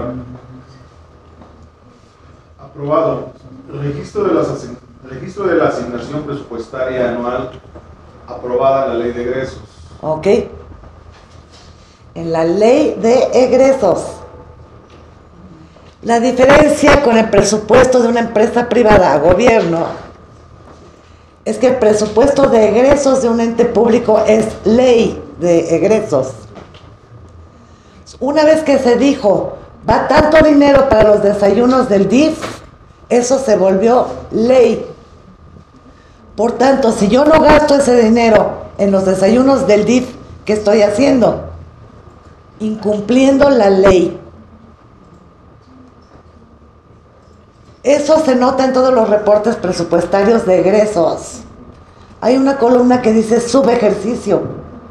Aprobado. Registro de la asignación presupuestaria anual aprobada en la ley de egresos. Ok. En la ley de egresos. La diferencia con el presupuesto de una empresa privada a gobierno es que el presupuesto de egresos de un ente público es ley de egresos. Una vez que se dijo, va tanto dinero para los desayunos del DIF, eso se volvió ley. Por tanto, si yo no gasto ese dinero en los desayunos del DIF, ¿qué estoy haciendo? Incumpliendo la ley. Eso se nota en todos los reportes presupuestarios de egresos. Hay una columna que dice subejercicio.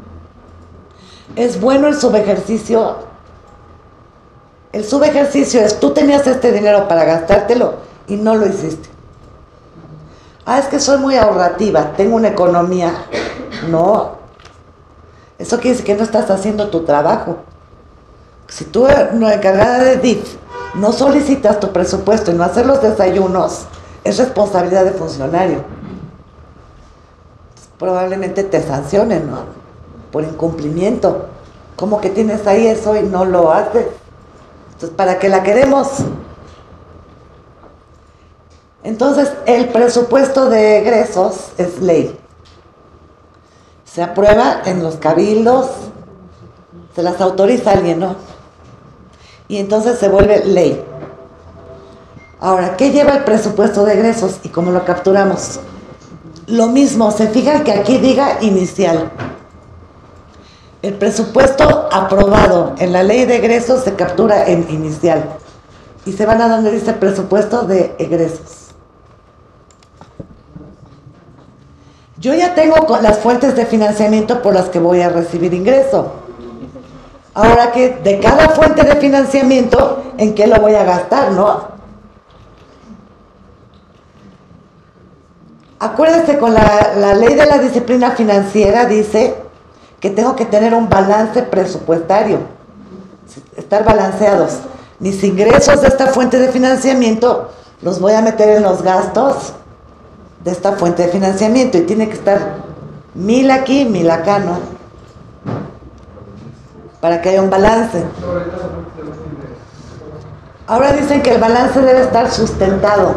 ¿Es bueno el subejercicio? El subejercicio es, tú tenías este dinero para gastártelo y no lo hiciste. Es que soy muy ahorrativa, tengo una economía. No. Eso quiere decir que no estás haciendo tu trabajo. Si tú, no encargada de DIF, no solicitas tu presupuesto y no hacer los desayunos, es responsabilidad de funcionario. Probablemente te sancionen, ¿no? Por incumplimiento. ¿Cómo que tienes ahí eso y no lo haces? Entonces, ¿para qué la queremos? Entonces, el presupuesto de egresos es ley. Se aprueba en los cabildos, se las autoriza alguien, ¿no? Y entonces se vuelve ley. Ahora, ¿qué lleva el presupuesto de egresos y cómo lo capturamos? Lo mismo, se fijan que aquí diga inicial. El presupuesto aprobado en la ley de egresos se captura en inicial. Y se van a donde dice presupuesto de egresos. Yo ya tengo las fuentes de financiamiento por las que voy a recibir ingreso. Ahora que de cada fuente de financiamiento, ¿en qué lo voy a gastar, no? Acuérdense, con la ley de la disciplina financiera dice que tengo que tener un balance presupuestario, estar balanceados. Mis ingresos de esta fuente de financiamiento los voy a meter en los gastos de esta fuente de financiamiento y tiene que estar 1000 aquí, 1000 acá, ¿no? Para que haya un balance. Ahora dicen que el balance debe estar sustentable,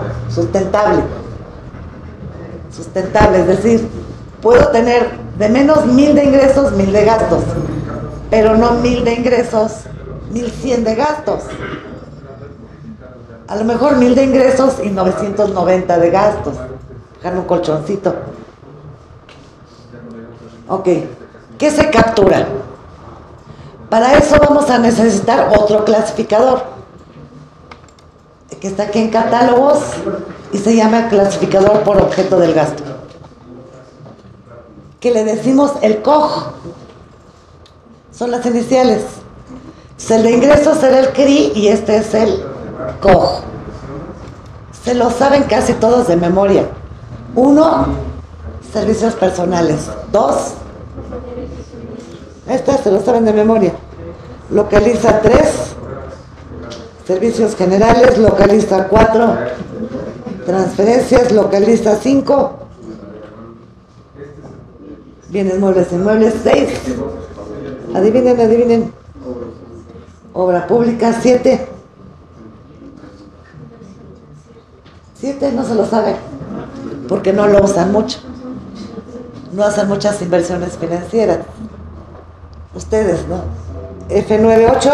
es decir, puedo tener de menos 1000 de ingresos, 1000 de gastos, pero no 1000 de ingresos, 1100 de gastos. A lo mejor 1000 de ingresos y 990 de gastos. Dejar un colchoncito. Ok, ¿qué se captura? Para eso vamos a necesitar otro clasificador que está aquí en catálogos y se llama clasificador por objeto del gasto, que le decimos el COG. Son las iniciales. El de ingresos será el CRI y este es el COG. Se lo saben casi todos de memoria. 1, servicios personales. 2, se lo saben de memoria. Localiza 3, servicios generales. Localiza 4, transferencias. Localiza 5, bienes muebles e inmuebles. 6, adivinen. Obra pública. 7 no se lo saben porque no lo usan mucho, no hacen muchas inversiones financieras ustedes, ¿no? F98,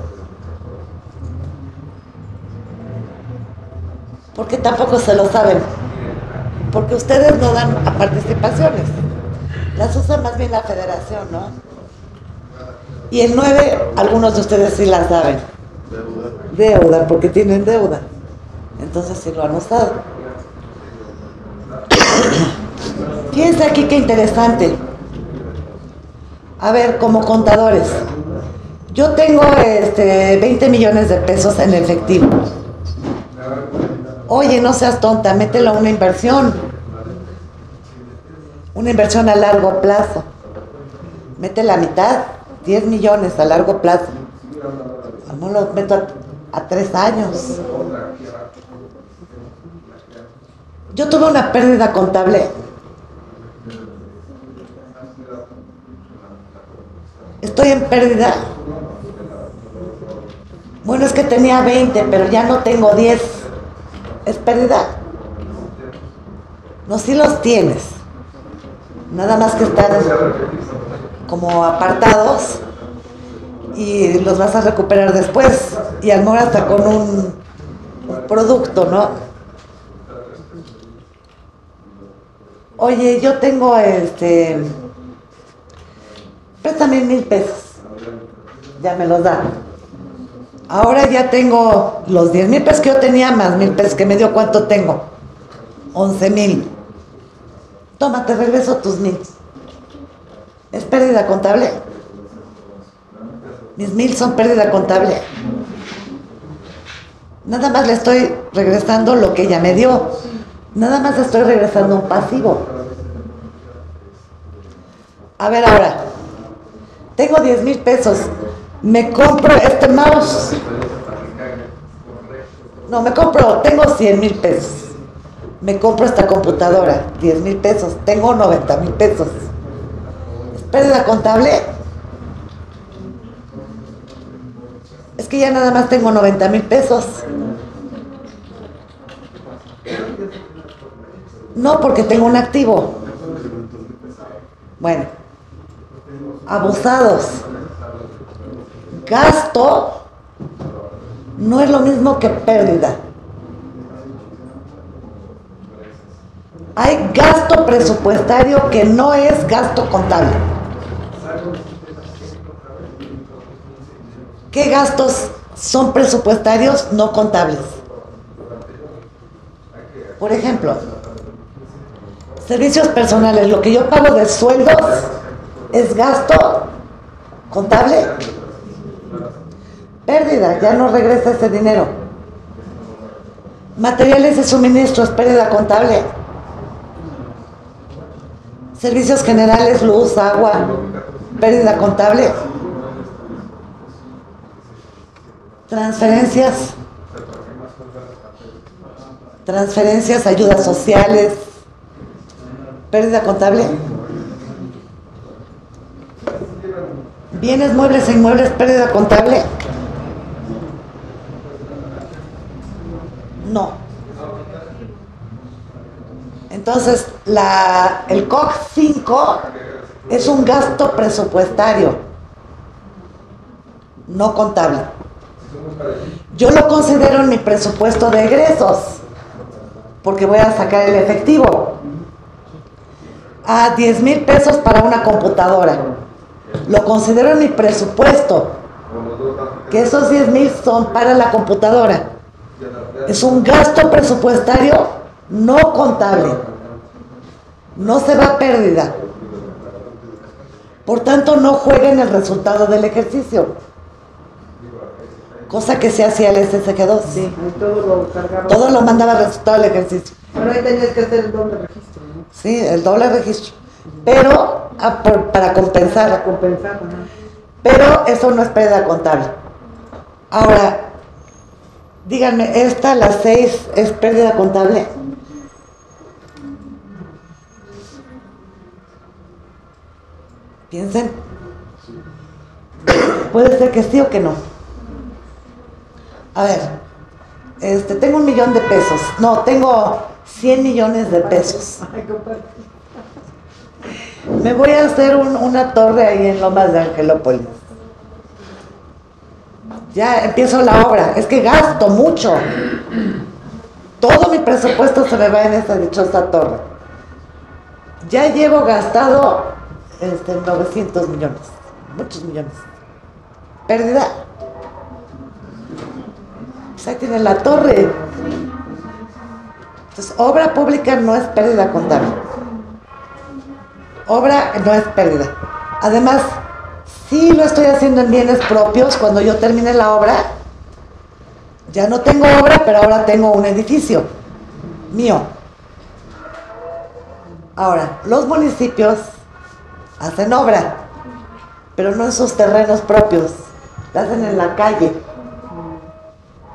porque tampoco se lo saben, porque ustedes no dan a participaciones, las usa más bien la federación, ¿no? Y el 9, algunos de ustedes sí las saben. Deuda, porque tienen deuda. Entonces sí lo han usado. Fíjense aquí qué interesante. A ver, como contadores, yo tengo 20 millones de pesos en efectivo. Oye, no seas tonta, mételo a una inversión a largo plazo. Mete la mitad, 10 millones a largo plazo. ¿Cómo lo meto a 3 años. Yo tuve una pérdida contable. Estoy en pérdida. Bueno, es que tenía 20, pero ya no tengo 10. ¿Es pérdida? No, sí los tienes. Nada más que están como apartados y los vas a recuperar después. Y a lo mejor hasta con un producto, ¿no? Oye, yo tengo préstame 1,000 pesos. Ya me los da. Ahora ya tengo los 10,000 pesos que yo tenía más 1,000 pesos que me dio. ¿Cuánto tengo? 11,000. Toma, te regreso tus 1,000. ¿Es pérdida contable? Mis 1,000 son pérdida contable. Nada más le estoy regresando lo que ella me dio. Nada más estoy regresando un pasivo. A ver ahora. Tengo 10,000 pesos. Me compro este mouse. No, tengo 100,000 pesos. Me compro esta computadora, 10,000 pesos. Tengo 90,000 pesos. ¿Es pérdida contable? Es que ya nada más tengo 90,000 pesos. No, porque tengo un activo. Bueno, abusados. Gasto no es lo mismo que pérdida. Hay gasto presupuestario que no es gasto contable. ¿Qué gastos son presupuestarios no contables? Por ejemplo, servicios personales, lo que yo pago de sueldos es gasto contable. Pérdida, ya no regresa ese dinero. Materiales de suministros, pérdida contable. Servicios generales, luz, agua, pérdida contable. Transferencias, ayudas sociales, pérdida contable. Bienes muebles e inmuebles, pérdida contable. No. Entonces, el COC 5 es un gasto presupuestario, no contable. Yo lo considero en mi presupuesto de egresos, porque voy a sacar el efectivo. A 10,000 pesos para una computadora. Lo considero en mi presupuesto, que esos 10,000 son para la computadora. Es un gasto presupuestario no contable. No se va a pérdida. Por tanto, no juega en el resultado del ejercicio. Cosa que se hacía el SSG2. Sí, todo lo cargaba. Todo lo mandaba al resultado del ejercicio. Pero ahí tenías que hacer el doble registro, ¿no? Sí, el doble registro. Pero para compensar. Para compensar, ajá. Pero eso no es pérdida contable. Ahora, díganme, la 6, ¿es pérdida contable? Piensen. Puede ser que sí o que no. A ver, tengo 1,000,000 de pesos. No, tengo 100 millones de pesos. Ay, compadre. Me voy a hacer una torre ahí en Lomas de Angelópolis. Ya empiezo la obra. Es que gasto mucho. Todo mi presupuesto se me va en esa dichosa torre. Ya llevo gastado 900 millones. Muchos millones. Pérdida. Pues ahí tiene la torre. Entonces, obra pública no es pérdida contable. Obra no es pérdida. Además, sí lo estoy haciendo en bienes propios. Cuando yo termine la obra, ya no tengo obra, pero ahora tengo un edificio mío. Ahora, los municipios hacen obra, pero no en sus terrenos propios, la hacen en la calle.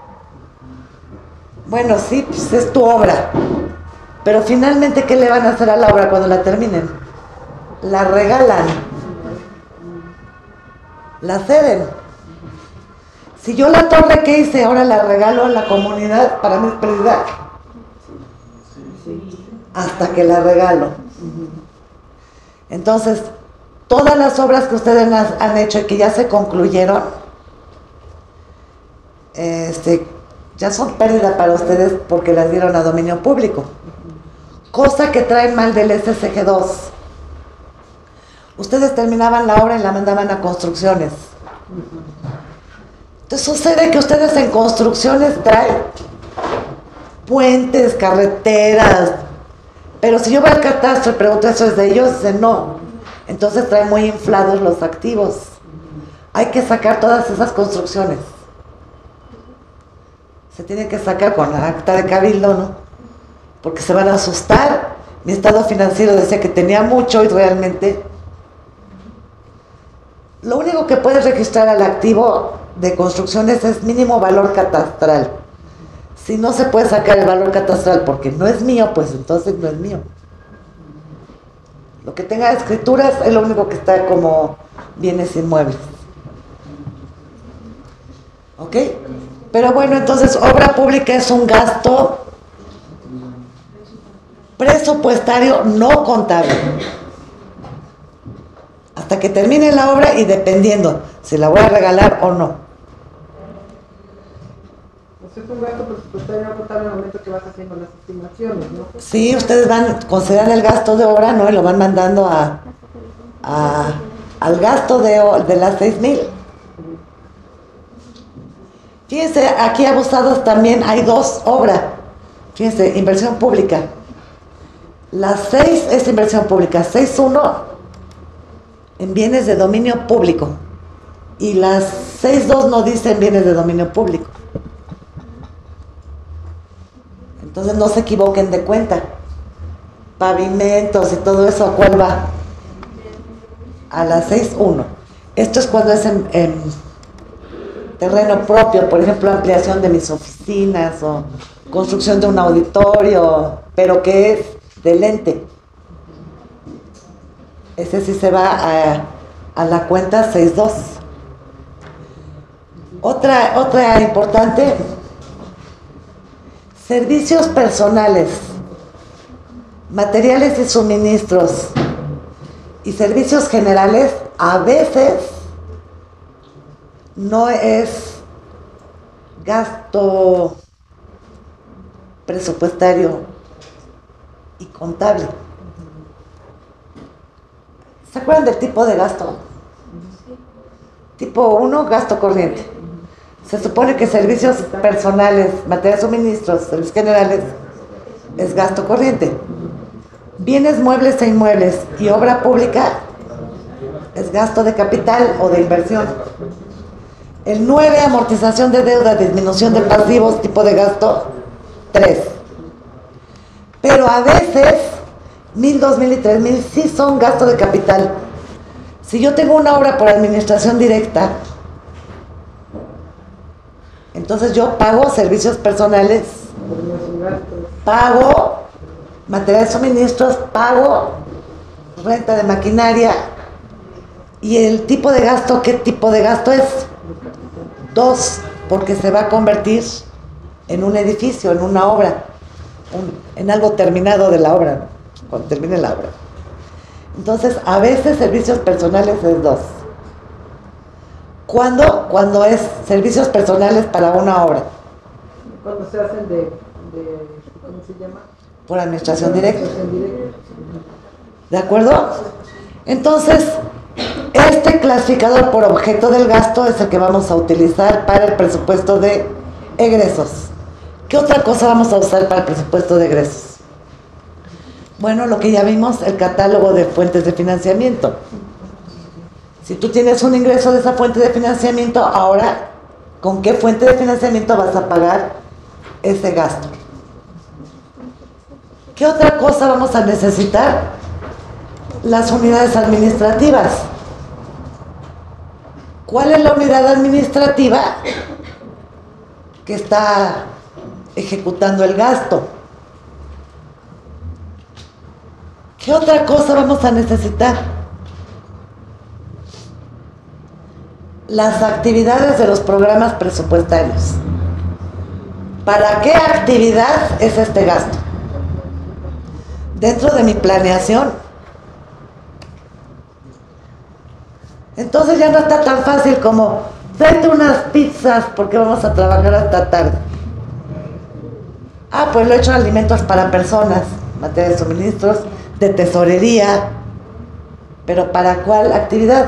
Bueno, sí, pues es tu obra. Pero finalmente, ¿qué le van a hacer a la obra cuando la terminen? La regalan. La ceden. Si yo la torre que hice ahora la regalo a la comunidad, para mí es pérdida. Hasta que la regalo. Entonces, todas las obras que ustedes han hecho y que ya se concluyeron, ya son pérdida para ustedes porque las dieron a dominio público. Cosa que traen mal del SSG2. Ustedes terminaban la obra y la mandaban a construcciones. Entonces sucede que ustedes en construcciones traen puentes, carreteras, pero si yo voy al catastro y pregunto eso es de ellos, dicen no. Entonces traen muy inflados los activos. Hay que sacar todas esas construcciones. Se tiene que sacar con la acta de cabildo, ¿no? Porque se van a asustar. Mi estado financiero decía que tenía mucho y realmente lo único que puedes registrar al activo de construcciones es mínimo valor catastral. Si no se puede sacar el valor catastral porque no es mío, pues entonces no es mío. Lo que tenga escrituras es lo único que está como bienes inmuebles. ¿Ok? Pero bueno, entonces obra pública es un gasto presupuestario no contable. Hasta que termine la obra y dependiendo si la voy a regalar o no. Pues es un gasto presupuestario no contable en el momento que vas haciendo las estimaciones, ¿no? Sí, ustedes consideran el gasto de obra, ¿no? Y lo van mandando al gasto de las 6,000. Fíjense, aquí abusados también hay dos obras. Fíjense, inversión pública. La 6 es inversión pública, 6.1 en bienes de dominio público. Y las 6.2 no dicen bienes de dominio público. Entonces no se equivoquen de cuenta. Pavimentos y todo eso, ¿a cuál va? A la 6.1. Esto es cuando es en terreno propio, por ejemplo, ampliación de mis oficinas o construcción de un auditorio, pero que es del ente. Ese sí se va a la cuenta 6.2. Otra importante, servicios personales, materiales y suministros y servicios generales a veces no es gasto presupuestario y contable. ¿Se acuerdan del tipo de gasto? Tipo 1, gasto corriente. Se supone que servicios personales, materiales, suministros, servicios generales, es gasto corriente. Bienes muebles e inmuebles y obra pública es gasto de capital o de inversión. El 9, amortización de deuda, disminución de pasivos, tipo de gasto 3. Pero a veces 1,000, 2,000 y 3,000 sí son gasto de capital. Si yo tengo una obra por administración directa, entonces yo pago servicios personales, pago materiales suministros, pago renta de maquinaria. Y el tipo de gasto, ¿qué tipo de gasto es? 2, porque se va a convertir en un edificio, en una obra, en algo terminado de la obra, cuando termine la obra. Entonces, a veces servicios personales es 2. ¿Cuándo? Cuando es servicios personales para una obra. Cuando se hacen de ¿cómo se llama? Por administración directa. ¿De acuerdo? Entonces, este clasificador por objeto del gasto es el que vamos a utilizar para el presupuesto de egresos. ¿Qué otra cosa vamos a usar para el presupuesto de egresos? Bueno, lo que ya vimos, el catálogo de fuentes de financiamiento. Si tú tienes un ingreso de esa fuente de financiamiento, ahora, ¿con qué fuente de financiamiento vas a pagar ese gasto? ¿Qué otra cosa vamos a necesitar? Las unidades administrativas. ¿Cuál es la unidad administrativa que está ejecutando el gasto. ¿Qué otra cosa vamos a necesitar? Las actividades de los programas presupuestarios. ¿Para qué actividad es este gasto? Dentro de mi planeación. Entonces ya no está tan fácil como tráete unas pizzas porque vamos a trabajar hasta tarde. Ah, pues lo he hecho alimentos para personas, materia de suministros, de tesorería. ¿Pero para cuál actividad?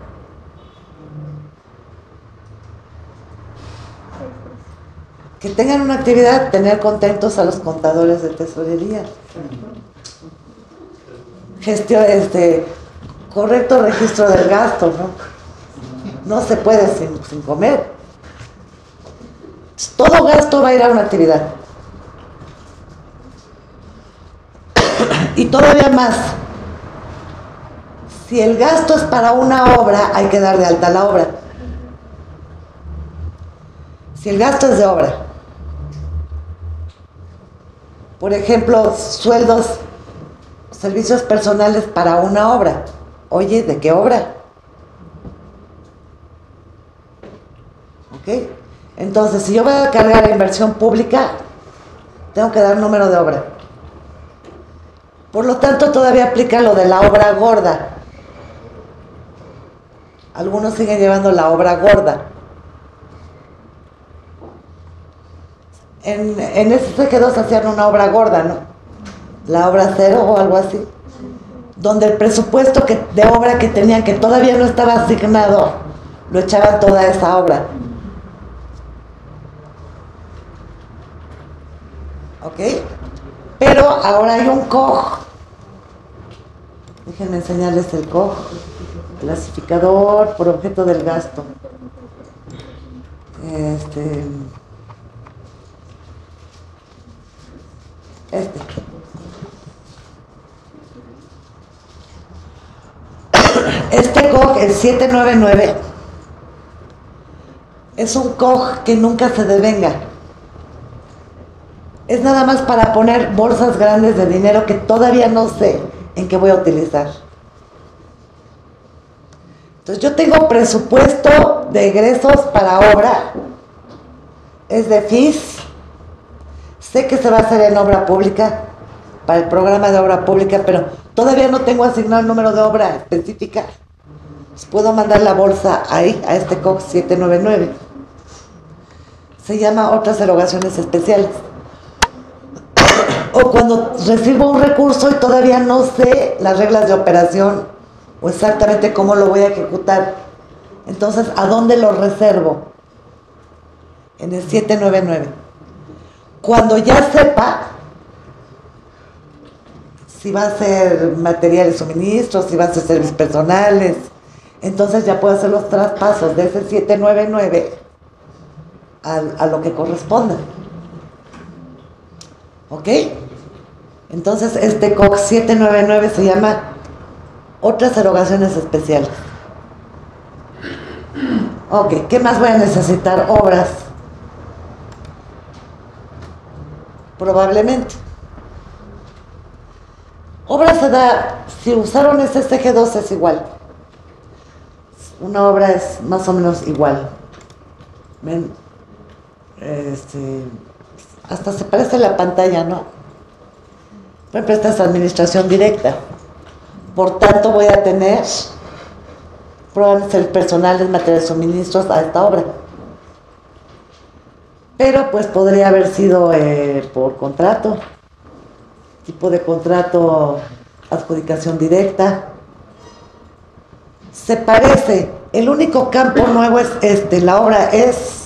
Que tengan una actividad, tener contentos a los contadores de tesorería. Gestión, correcto registro del gasto, ¿no? No se puede sin comer. Todo gasto va a ir a una actividad. Y todavía más. Si el gasto es para una obra, hay que dar de alta la obra. Si el gasto es de obra, por ejemplo, sueldos, servicios personales para una obra. Oye, ¿de qué obra? ¿Ok? Entonces, si yo voy a cargar la inversión pública, tengo que dar número de obra. Por lo tanto, todavía aplica lo de la obra gorda. Algunos siguen llevando la obra gorda. En SG2 hacían una obra gorda, ¿no? La obra cero o algo así. Donde el presupuesto de obra que tenían, que todavía no estaba asignado, lo echaban toda esa obra. ¿Ok? Pero ahora hay un COG. Déjenme enseñarles el COG. Clasificador por objeto del gasto. Este COG, el 799, es un COG que nunca se devenga. Es nada más para poner bolsas grandes de dinero que todavía no sé en qué voy a utilizar. Entonces yo tengo presupuesto de egresos para obra, es de FIS, sé que se va a hacer en obra pública, para el programa de obra pública, pero todavía no tengo asignado el número de obra específica. Pues puedo mandar la bolsa ahí, a este COG 799. Se llama otras erogaciones especiales. O cuando recibo un recurso y todavía no sé las reglas de operación o exactamente cómo lo voy a ejecutar. Entonces, ¿a dónde lo reservo? En el 799. Cuando ya sepa si va a ser material de suministro, si va a ser servicios personales, entonces ya puedo hacer los traspasos de ese 799 a lo que corresponda. ¿Ok? Entonces este COG 799 se llama otras erogaciones especiales. Ok, ¿qué más voy a necesitar? Obras. Probablemente. Obra se da, si usaron ese SG2 es igual. Una obra es más o menos igual. ¿Ven? Hasta se parece la pantalla, ¿no? Por ejemplo, esta es administración directa. Por tanto, voy a tener probablemente el personal de materiales de suministros a esta obra. Pero pues podría haber sido por contrato. Tipo de contrato, adjudicación directa. Se parece. El único campo nuevo es este. La obra es...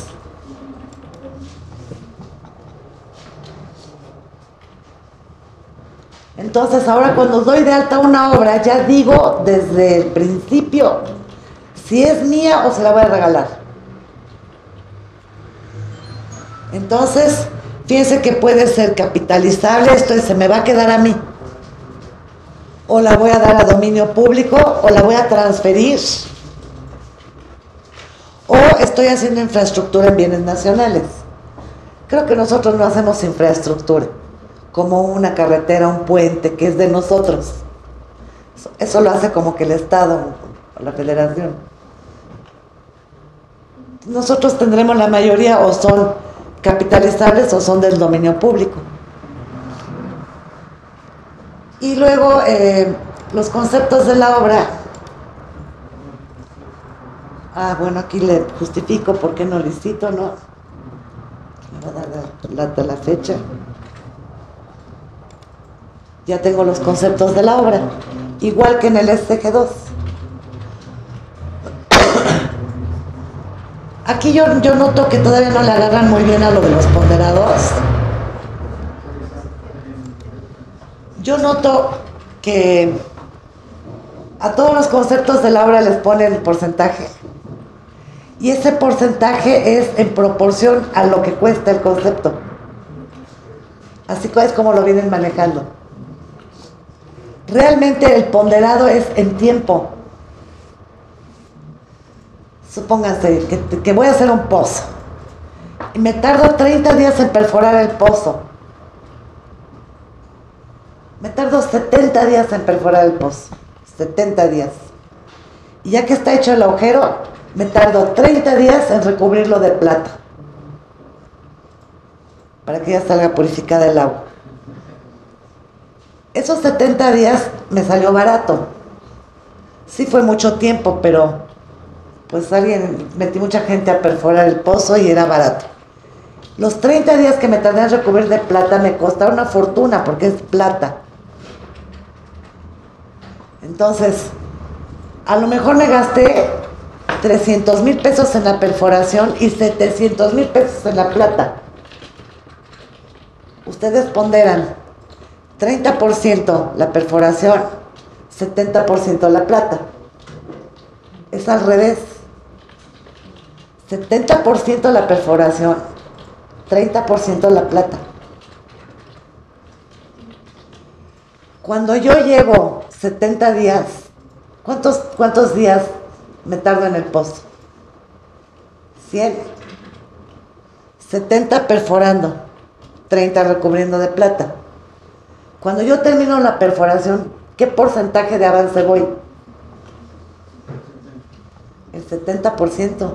Entonces, ahora cuando doy de alta una obra, ya digo desde el principio si es mía o se la voy a regalar. Entonces, fíjense que puede ser capitalizable, esto se me va a quedar a mí. O la voy a dar a dominio público, o la voy a transferir. O estoy haciendo infraestructura en bienes nacionales. Creo que nosotros no hacemos infraestructura, como una carretera, un puente, que es de nosotros. Eso lo hace como que el Estado o la Federación. Nosotros tendremos la mayoría o son capitalizables o son del dominio público. Y luego los conceptos de la obra. Bueno, aquí le justifico por qué no licito, ¿no? Me va a dar la fecha. Ya tengo los conceptos de la obra, igual que en el SG2. Aquí yo noto que todavía no le agarran muy bien a lo de los ponderados. Yo noto que a todos los conceptos de la obra les ponen el porcentaje. Y ese porcentaje es en proporción a lo que cuesta el concepto. Así es como lo vienen manejando. Realmente el ponderado es en tiempo. Supónganse que voy a hacer un pozo. Y me tardo 30 días en perforar el pozo. Me tardo 70 días en perforar el pozo. 70 días. Y ya que está hecho el agujero, me tardo 30 días en recubrirlo de plata. Para que ya salga purificada el agua. Esos 70 días me salió barato. Sí fue mucho tiempo, pero pues metí mucha gente a perforar el pozo y era barato. Los 30 días que me tardé en recubrir de plata me costaron una fortuna porque es plata. Entonces, a lo mejor me gasté 300,000 pesos en la perforación y 700,000 pesos en la plata. Ustedes ponderan 30% la perforación, 70% la plata. Es al revés. 70% la perforación, 30% la plata. Cuando yo llevo 70 días, ¿cuántos días me tardo en el pozo? 100. 70 perforando, 30 recubriendo de plata. Cuando yo termino la perforación, ¿qué porcentaje de avance voy? El 70%.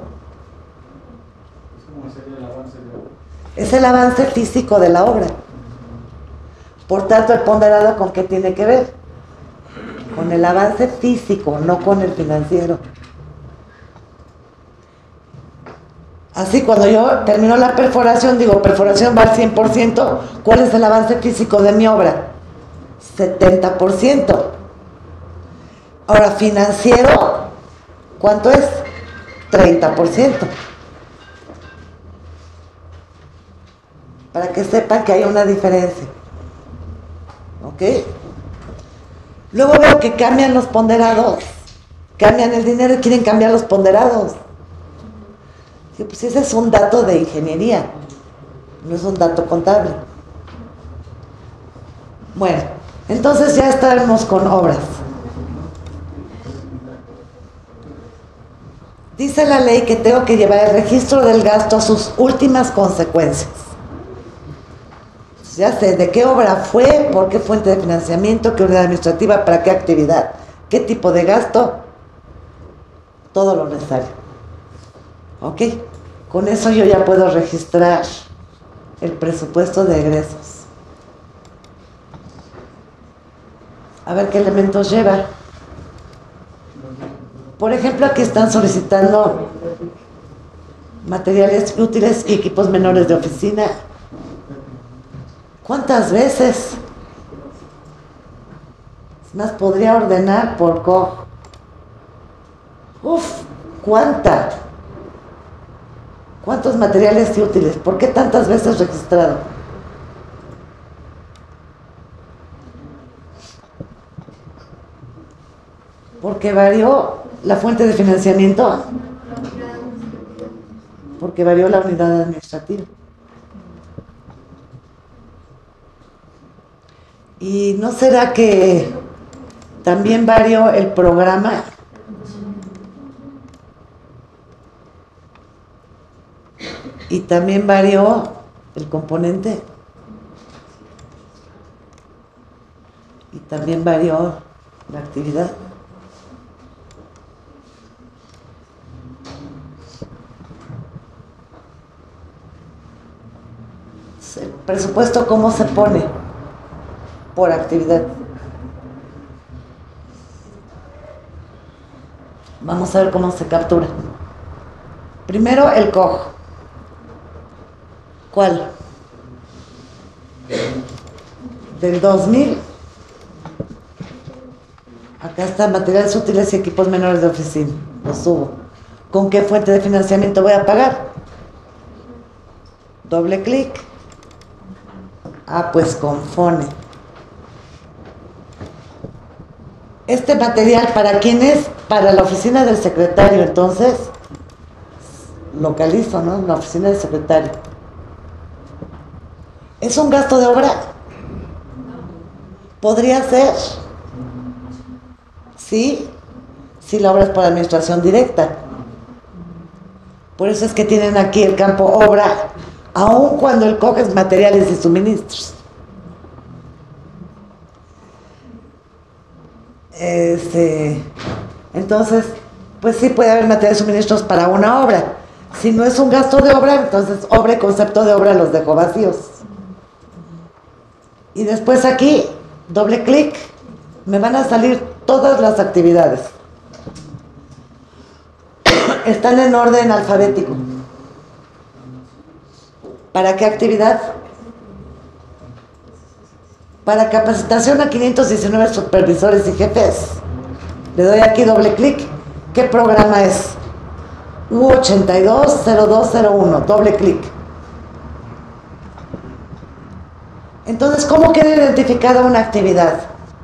Es el avance físico de la obra. Por tanto, el ponderado, ¿con qué tiene que ver? Con el avance físico, no con el financiero. Así, cuando yo termino la perforación, digo, perforación va al 100%, ¿cuál es el avance físico de mi obra? 70%. Ahora, financiero, ¿cuánto es? 30%. Para que sepan que hay una diferencia. ¿Ok? Luego veo que cambian los ponderados. Cambian el dinero y quieren cambiar los ponderados. Pues ese es un dato de ingeniería, no es un dato contable. Bueno, entonces ya estamos con obras. Dice la ley que tengo que llevar el registro del gasto a sus últimas consecuencias. Ya sé de qué obra fue, por qué fuente de financiamiento, qué unidad administrativa, para qué actividad, qué tipo de gasto, todo lo necesario. ¿Ok? Con eso yo ya puedo registrar el presupuesto de egresos. A ver qué elementos lleva. Por ejemplo, aquí están solicitando materiales útiles y equipos menores de oficina. ¿Cuántas veces? Es más, podría ordenar por COG. ¿Cuánta? ¿Cuántos materiales y útiles? ¿Por qué tantas veces registrado? Porque varió la fuente de financiamiento. Porque varió la unidad administrativa. ¿Y no será que también varió el programa? Y también varió el componente. Y también varió la actividad. El presupuesto, ¿cómo se pone? Por actividad. Vamos a ver cómo se captura. Primero el COG. ¿Cuál? Del 2000. Acá está materiales útiles y equipos menores de oficina. Lo subo. ¿Con qué fuente de financiamiento voy a pagar? Doble clic. Pues con FONE. Este material, ¿para quién es? Para la oficina del secretario. Entonces, localizo, ¿no? La oficina del secretario. ¿Es un gasto de obra? Podría ser. Sí, si la obra es por administración directa. Por eso es que tienen aquí el campo obra, aun cuando el COG es materiales y suministros. Entonces, pues sí puede haber materiales y suministros para una obra. Si no es un gasto de obra, entonces obra y concepto de obra los dejo vacíos. Y después aquí, doble clic, me van a salir todas las actividades. Están en orden alfabético. ¿Para qué actividad? Para capacitación a 519 supervisores y jefes. Le doy aquí doble clic. ¿Qué programa es? U820201. Doble clic. Entonces, ¿cómo queda identificada una actividad?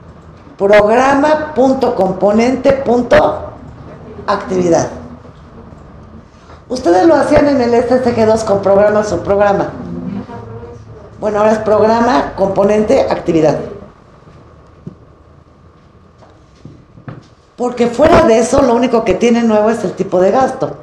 Programa.componente.actividad. Ustedes lo hacían en el SSG2 con programa o subprograma. Bueno, ahora es programa, componente, actividad. Porque fuera de eso, lo único que tiene nuevo es el tipo de gasto.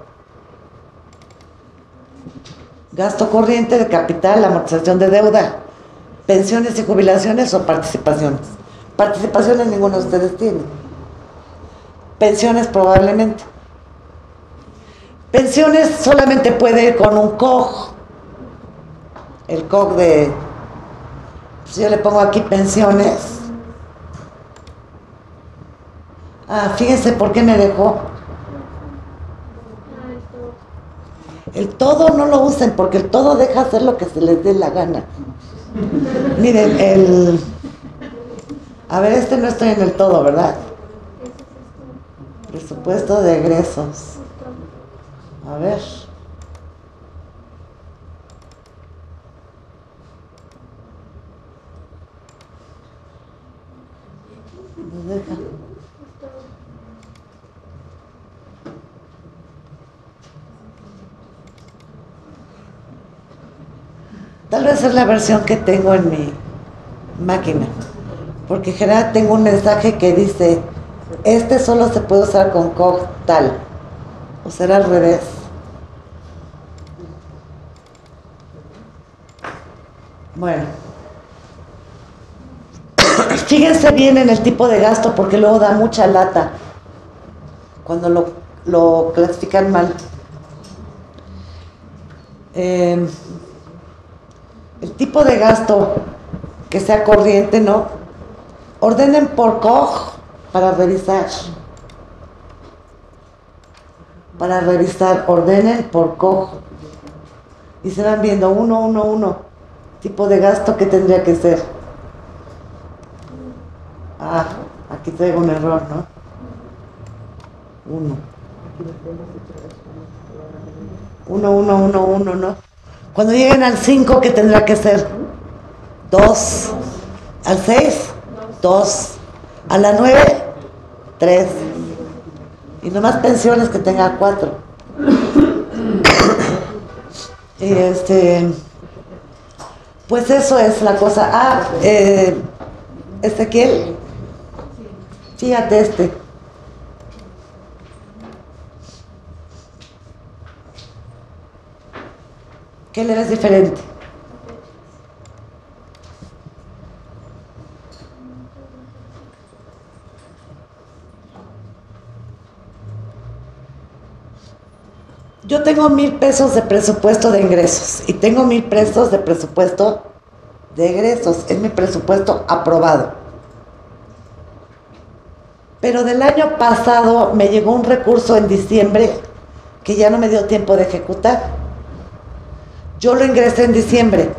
Gasto corriente de capital, amortización de deuda, pensiones y jubilaciones o participaciones. Participaciones ninguno de ustedes tiene. Pensiones probablemente. Pensiones solamente puede ir con un COG. El COG de... Si yo le pongo aquí pensiones. Fíjense por qué me dejó. El todo no lo usen porque el todo deja hacer lo que se les dé la gana. Miren, a ver, no estoy en el todo, ¿verdad? Presupuesto de egresos. A ver. No deja. Tal vez es la versión que tengo en mi máquina, porque en general tengo un mensaje que dice, solo se puede usar con COG tal, o será al revés. Bueno, fíjense bien en el tipo de gasto, porque luego da mucha lata cuando lo clasifican mal. El tipo de gasto que sea corriente, ¿no? Ordenen por COG para revisar. Para revisar, ordenen por COG. Y se van viendo uno. Tipo de gasto que tendría que ser. Aquí traigo un error, ¿no? 1, ¿no? Cuando lleguen al 5, ¿qué tendrá que ser? 2. Al 6, 2. A la 9, 3. Y nomás pensiones que tenga 4. Y pues eso es la cosa. Ezequiel, fíjate ¿qué le ves diferente? tengo 1,000 pesos de presupuesto de ingresos y tengo 1,000 pesos de presupuesto de egresos. Es mi presupuesto aprobado. Pero del año pasado me llegó un recurso en diciembre que ya no me dio tiempo de ejecutar. Yo lo ingresé en diciembre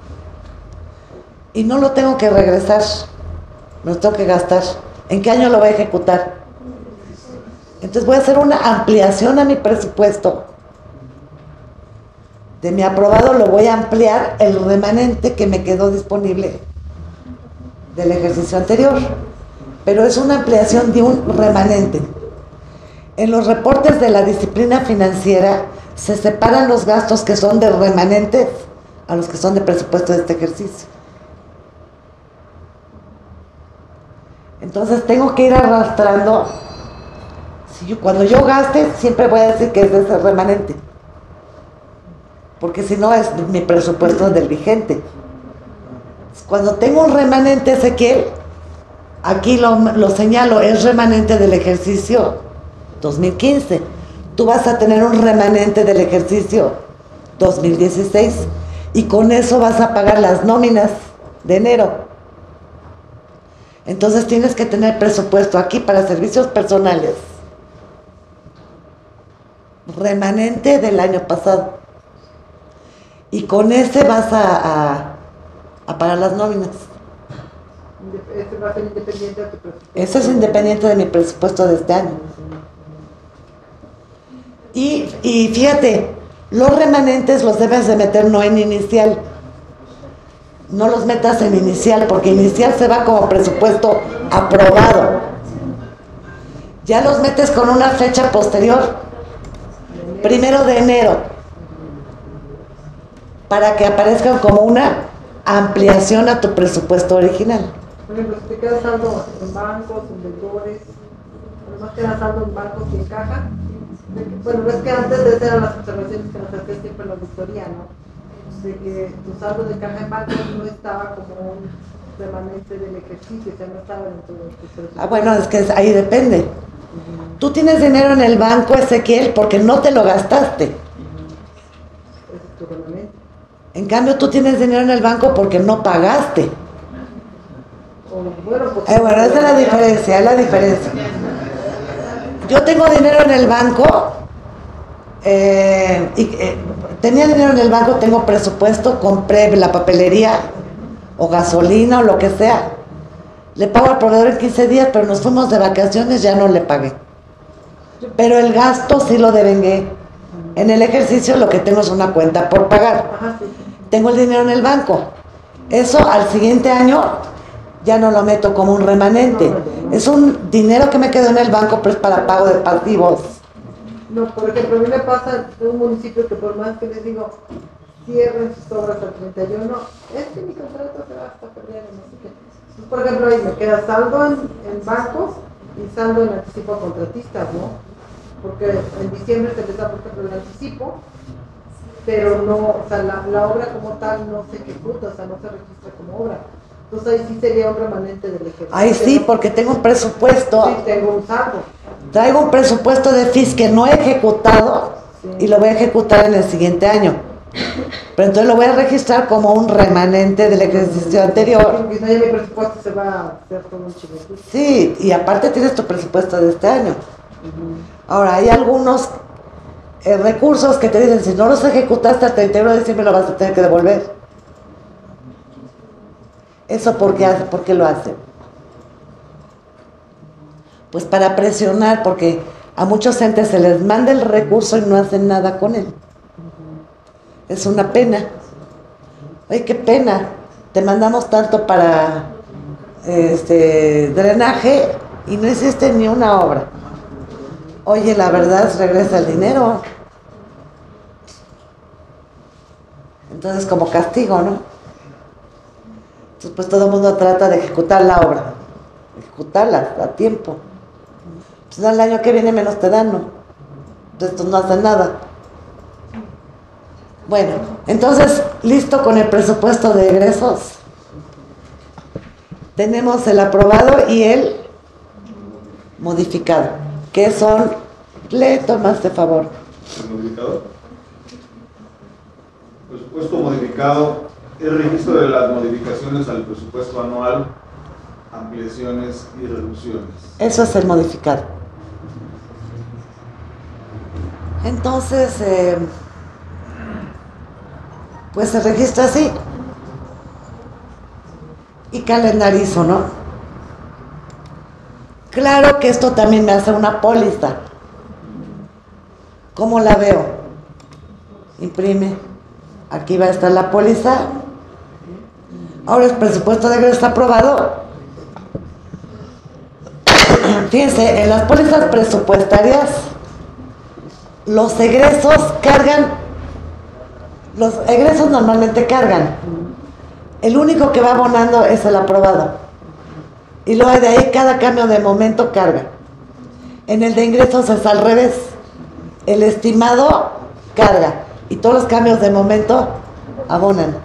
y no lo tengo que regresar, me lo tengo que gastar. ¿En qué año lo voy a ejecutar? Entonces voy a hacer una ampliación a mi presupuesto. De mi aprobado lo voy a ampliar el remanente que me quedó disponible del ejercicio anterior. Pero es una ampliación de un remanente. En los reportes de la disciplina financiera se separan los gastos que son de remanentes a los que son de presupuesto de este ejercicio. Entonces tengo que ir arrastrando. Cuando yo gaste, siempre voy a decir que es de ese remanente. Porque si no, es mi presupuesto del vigente. Cuando tengo un remanente, Ezequiel, aquí lo señalo, es remanente del ejercicio 2015. Tú vas a tener un remanente del ejercicio 2016 y con eso vas a pagar las nóminas de enero. Entonces tienes que tener presupuesto aquí para servicios personales. Remanente del año pasado. Y con ese vas a pagar las nóminas. ¿Ese va a ser independiente de tu presupuesto? Eso es independiente de mi presupuesto de este año. Y fíjate, los remanentes los debes de meter no en inicial. No los metas en inicial, porque inicial se va como presupuesto aprobado. Ya los metes con una fecha posterior, 1 de enero, para que aparezcan como una ampliación a tu presupuesto original. Por ejemplo, si te quedas saldo en bancos, en vendedores, además quedas saldo en bancos y en caja. Bueno, es que antes de esas eran las observaciones que nos hacía siempre en la auditoría, ¿no? De que tu saldo de caja en bancos no estaba como un remanente del ejercicio, o sea, no estaba dentro de tu presupuesto. Bueno, es que ahí depende. Tú tienes dinero en el banco, Ezequiel, porque no te lo gastaste. Ese es tu remanente. En cambio, tú tienes dinero en el banco porque no pagaste. Bueno, pues, Bueno, esa es la diferencia, es la diferencia. Yo tengo dinero en el banco, tenía dinero en el banco, tengo presupuesto, compré la papelería o gasolina o lo que sea. Le pago al proveedor en 15 días, pero nos fuimos de vacaciones, ya no le pagué. Pero el gasto sí lo devengué. En el ejercicio lo que tengo es una cuenta por pagar. Ajá, sí. Tengo el dinero en el banco. Eso al siguiente año ya no lo meto como un remanente. Es un dinero que me quedó en el banco, pero es para pago de pasivos. No, por ejemplo, a mí me pasa en un municipio que por más que les digo, cierren sus obras al 31, es que mi contrato se va hasta febrero, no sé qué. Entonces, por ejemplo, ahí me queda saldo en bancos y saldo en anticipo a contratistas, ¿no? Porque en diciembre se les da, por ejemplo, el anticipo, pero no, o sea, la obra como tal no se ejecuta, o sea, no se registra como obra. Entonces ahí sí sería un remanente del ejercicio. Ahí sí, porque tengo un presupuesto. Sí, tengo un saldo. Traigo un presupuesto de FIS que no he ejecutado y lo voy a ejecutar en el siguiente año. Pero entonces lo voy a registrar como un remanente del ejercicio anterior. Porque si no, ya mi presupuesto se va a hacer todo un chiquitito. Sí, y aparte tienes tu presupuesto de este año. Ahora, hay algunos recursos que te dicen, si no los ejecutaste al 31 de diciembre lo vas a tener que devolver. ¿Eso por qué lo hacen? Pues para presionar, porque a muchos entes se les manda el recurso y no hacen nada con él. Es una pena. Ay, qué pena. Te mandamos tanto para drenaje y no hiciste ni una obra. Oye, la verdad, regresa el dinero. Entonces, como castigo, ¿no? Entonces, pues todo el mundo trata de ejecutar la obra. Ejecutarla a tiempo. Pues al año que viene menos te dan, ¿no? Entonces no hacen nada. Bueno, entonces, listo con el presupuesto de egresos. Tenemos el aprobado y el modificado, que son, lee Tomás, de favor. ¿El modificador? presupuesto modificado, el registro de las modificaciones al presupuesto anual, ampliaciones y reducciones. Eso es el modificado. Entonces, pues se registra así y calendarizo, ¿no? Claro que esto también me hace una póliza. ¿Cómo la veo? Imprime. Aquí va a estar la póliza. Ahora el presupuesto de egresos está aprobado. Fíjense, en las pólizas presupuestarias, los egresos cargan, los egresos normalmente cargan. El único que va abonando es el aprobado. Y luego de ahí cada cambio de momento carga. En el de ingresos es al revés. El estimado carga y todos los cambios de momento abonan.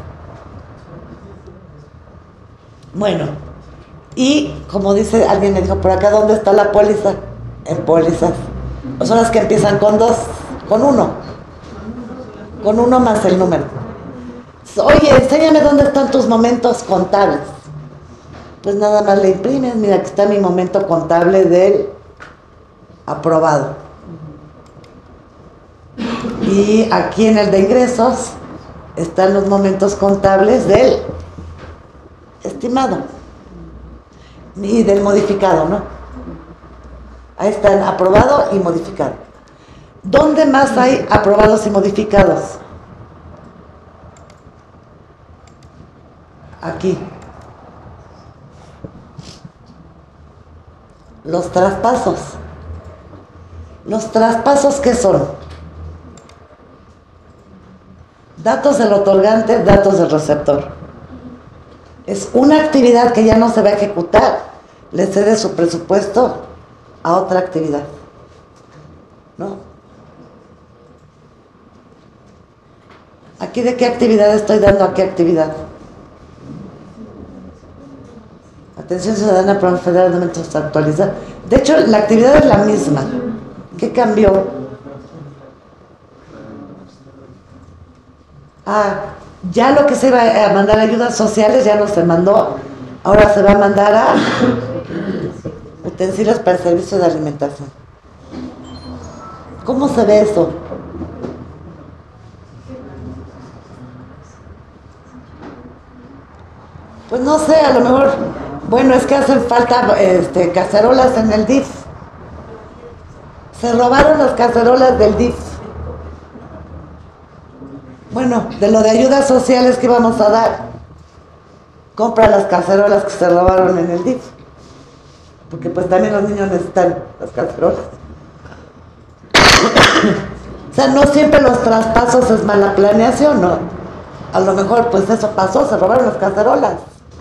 Bueno, y como dice, alguien me dijo por acá, ¿dónde está la póliza? En pólizas. Son las que empiezan con 2, con 1. Con 1 más el número. Oye, enséñame dónde están tus momentos contables. Pues nada más le imprimes, mira, aquí está mi momento contable del aprobado. Y aquí en el de ingresos están los momentos contables del estimado y del modificado, ¿no? Ahí están aprobado y modificado. ¿Dónde más hay aprobados y modificados? Aquí. Los traspasos. ¿Los traspasos qué son? Datos del otorgante, datos del receptor. Es una actividad que ya no se va a ejecutar, le cede su presupuesto a otra actividad, ¿no? ¿Aquí de qué actividad estoy dando a qué actividad? Atención ciudadana, Programa Federal de Aumentos actualizar. De hecho, la actividad es la misma. ¿Qué cambió? Ya lo que se iba a mandar a ayudas sociales ya no se mandó. Ahora se va a mandar a utensilios para el servicio de alimentación. ¿Cómo se ve eso? Pues no sé, a lo mejor, bueno, es que hacen falta cacerolas en el DIF. Se robaron las cacerolas del DIF. Bueno, de lo de ayudas sociales que íbamos a dar, compra las cacerolas que se robaron en el DIF. Porque pues también los niños necesitan las cacerolas. O sea, no siempre los traspasos es mala planeación, ¿no? A lo mejor pues eso pasó, se robaron las cacerolas.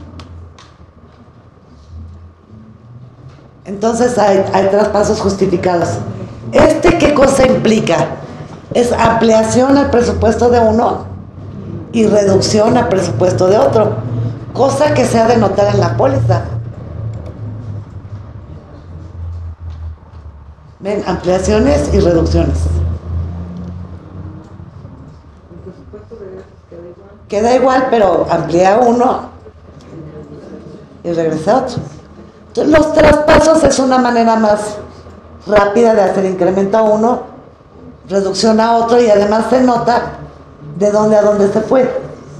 Entonces hay traspasos justificados. ¿Qué cosa implica? Es ampliación al presupuesto de uno y reducción al presupuesto de otro, cosa que se ha de notar en la póliza. Ven, ampliaciones y reducciones. El presupuesto de egresos queda igual. Queda igual, pero amplía uno y regresa otro. Entonces, los traspasos es una manera más rápida de hacer incremento a uno, reducción a otro, y además se nota de dónde a dónde se fue,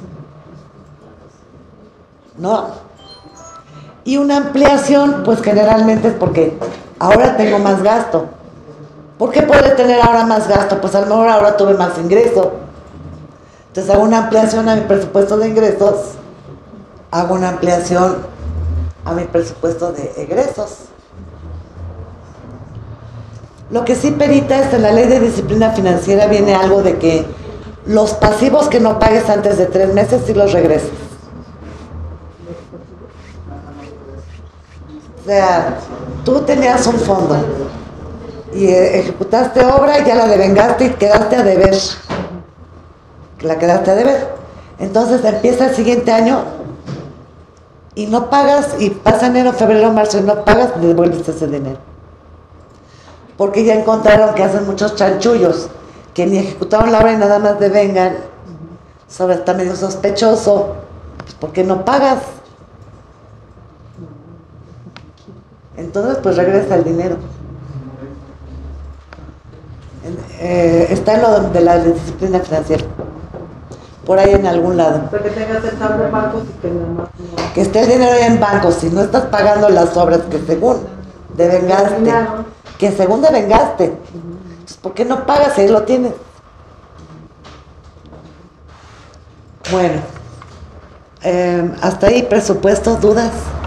¿no? Y una ampliación, pues generalmente es porque ahora tengo más gasto. ¿Por qué puede tener ahora más gasto? Pues a lo mejor ahora tuve más ingreso. Entonces hago una ampliación a mi presupuesto de ingresos, hago una ampliación a mi presupuesto de egresos. Lo que sí perita es en la ley de disciplina financiera viene algo de que los pasivos que no pagues antes de 3 meses sí los regresas. O sea, tú tenías un fondo y ejecutaste obra y ya la devengaste y quedaste a deber. La quedaste a deber. Entonces empieza el siguiente año y no pagas, y pasa enero, febrero, marzo y no pagas, y devuelves ese dinero. Porque ya encontraron que hacen muchos chanchullos, que ni ejecutaron la obra y nada más devengan. Sobre está medio sospechoso, pues ¿por qué no pagas? Entonces pues regresa el dinero. Está en lo de la disciplina financiera, por ahí en algún lado. O sea, que tengas el saldo en bancos y que nada más no. Que esté el dinero ahí en bancos, si no estás pagando las obras que según devengaste, Terminaron. que según devengaste, pues ¿por qué no pagas si ahí lo tienes? Bueno, hasta ahí presupuestos, dudas.